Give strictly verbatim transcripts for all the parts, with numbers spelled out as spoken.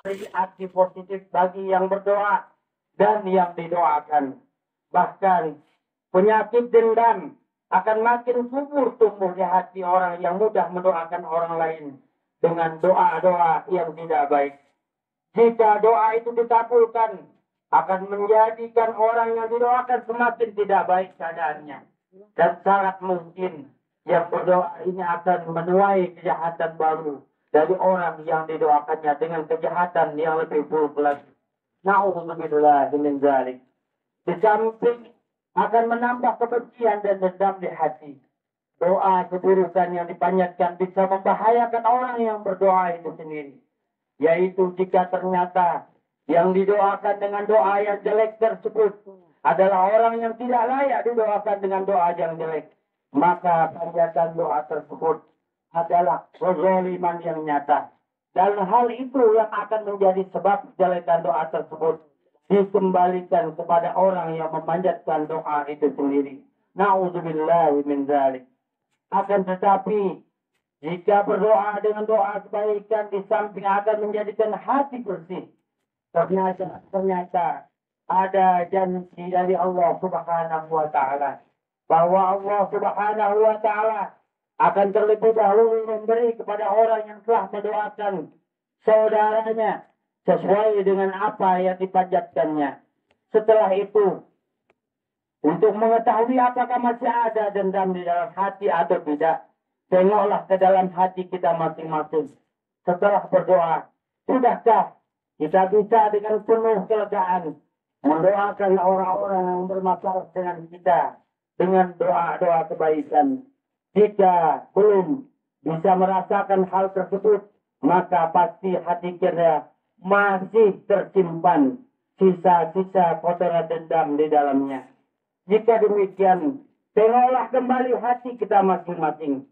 Aksi positif bagi yang berdoa dan yang didoakan. Bahkan penyakit dendam akan makin subur tumbuh di hati orang yang mudah mendoakan orang lain dengan doa-doa yang tidak baik. Jika doa itu dikabulkan, akan menjadikan orang yang didoakan semakin tidak baik keadaannya. Dan sangat mungkin yang berdoa ini akan menuai kejahatan baru dari orang yang didoakannya dengan kejahatan yang lebih buruk lagi. Na'udzubillah min dzalik. Di samping akan menambah kebencian dan dendam di hati. Doa keburukan yang dipanjatkan bisa membahayakan orang yang berdoa itu sendiri. Yaitu jika ternyata yang didoakan dengan doa yang jelek tersebut adalah orang yang tidak layak didoakan dengan doa yang jelek, maka panjatan doa tersebut adalah kezaliman yang nyata. Dan hal itu yang akan menjadi sebab kejelekan doa tersebut dikembalikan kepada orang yang memanjatkan doa itu sendiri. Na'udzubillahi min dzalik. Akan tetapi jika berdoa dengan doa kebaikan di samping akan menjadikan hati bersih, ternyata ternyata ada janji dari Allah Subhanahu wa taala bahwa Allah Subhanahu wa taala akan terlebih dahulu memberi kepada orang yang telah mendoakan saudaranya sesuai dengan apa yang dipanjatkannya. Setelah itu, untuk mengetahui apakah masih ada dendam di dalam hati atau tidak, tengoklah ke dalam hati kita masing-masing. Setelah berdoa, sudahkah kita bisa dengan penuh kelegaan mendoakan orang-orang yang bermasalah dengan kita dengan doa-doa kebaikan? Jika belum bisa merasakan hal tersebut, maka pasti hati kita masih tersimpan sisa-sisa kotoran dendam di dalamnya. Jika demikian, tengoklah kembali hati kita masing-masing.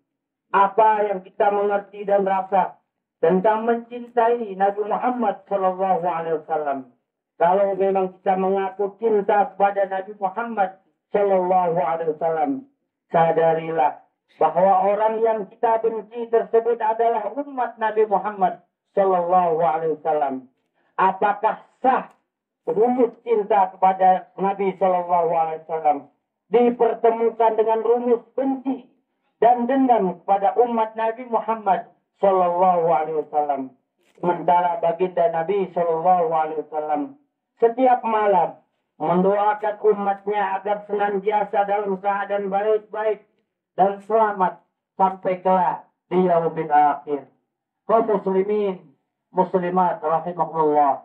Apa yang kita mengerti dan rasa tentang mencintai Nabi Muhammad Shallallahu Alaihi Wasallam. Kalau memang kita mengaku cinta kepada Nabi Muhammad Shallallahu Alaihi Wasallam, sadarilah bahwa orang yang kita benci tersebut adalah umat Nabi Muhammad Shallallahu Alaihi Wasallam. Apakah sah rumus cinta kepada Nabi Shallallahu Alaihi Wasallam dipertemukan dengan rumus benci dan dendam kepada umat Nabi Muhammad Sallallahu Alaihi Wasallam? Sementara baginda Nabi Sallallahu Alaihi Wasallam setiap malam mendoakan umatnya agar senantiasa dalam keadaan baik-baik dan selamat sampai kelak di yaumil akhir. Kaum muslimin, muslimat rahimakumullah,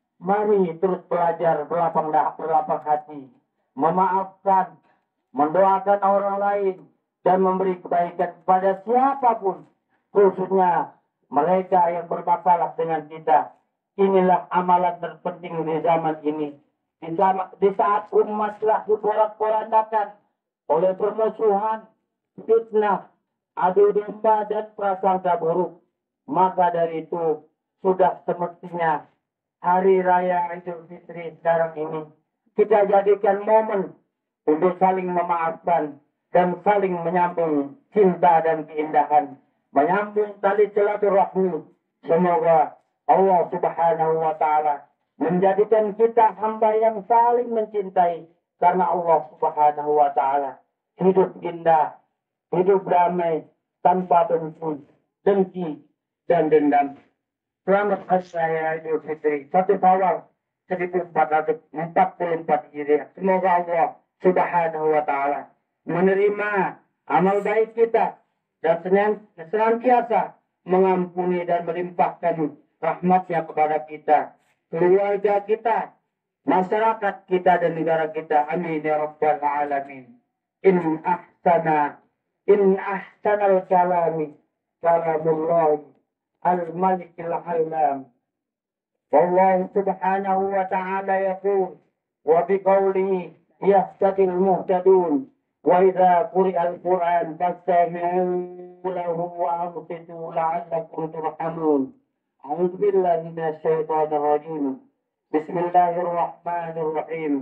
mari terus belajar berlapang dah berlapang hati, memaafkan, mendoakan orang lain, dan memberi kebaikan kepada siapapun, khususnya mereka yang bermasalah dengan kita. Inilah amalan terpenting di zaman ini. Di, zaman, di saat umat telah diporak-porandakan oleh permusuhan, fitnah, adu domba, dan prasangka buruk, maka dari itu sudah semestinya Hari Raya Idul Fitri sekarang ini kita jadikan momen untuk saling memaafkan dan saling menyambung cinta dan keindahan, menyambung tali silaturahmi. Semoga Allah Subhanahu wa taala menjadikan kita hamba yang saling mencintai karena Allah Subhanahu wa taala. Hidup indah, hidup damai tanpa benci, dengki dan dendam. Selamat Hari Raya Idul Fitri satu Syawal seribu empat ratus empat puluh empat Hijriah. Semoga Allah Subhanahu wa taala menerima amal baik kita dan senantiasa mengampuni dan melimpahkan rahmatnya kepada kita, keluarga kita, masyarakat kita dan negara kita. Amin ya rabbal alamin. In ahsana in ahsanal kalami kalamullah al-malik al-alam. Wallahu subhanahu wa ta'ala yaqul wa biqawlihi yahtadil muhtadun. وإذا قرئ القرآن فاستمعوا له وأنصتوا لعلكم ترحمون. أعوذ بالله من الشيطان الرجيم. بسم الله الرحمن الرحيم.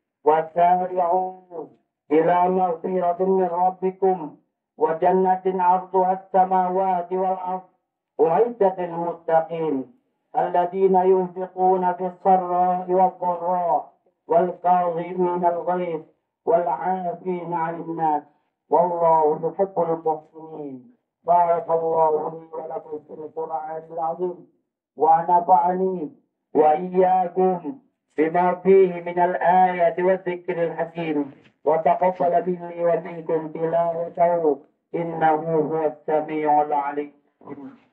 وسارعوا إلى مغفرة من ربكم وجنة عرضها السماوات والأرض أعدت للمتقين الذين ينفقون في السراء والضراء والكاظمين الغيظ والعافين عن الناس والله يحب المحسنين. بارك الله لي ولكم في القرآن العظيم ونفعني وإياكم بما فيه من الآية والذكر الحكيم، وتقبل مني ومنكم تلاوته إنه هو السميع العليم.